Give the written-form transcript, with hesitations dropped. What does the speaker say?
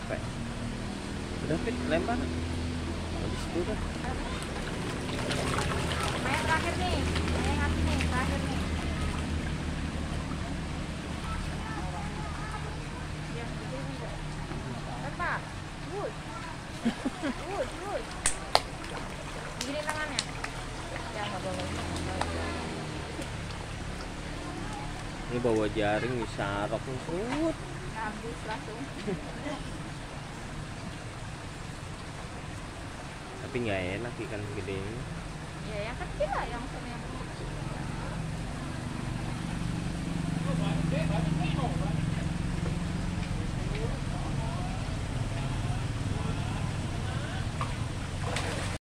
capek. Udah Fit, lempar. Habis itu dah. Main terakhir nih, main hati nih, terakhir nih. Ya, begini. Lempar. Good. Good. Gini tangannya. Ya, nggak boleh. Ini bawa jaring disarok nih. Habis langsung. Tapi nggak enak ikan gede ini.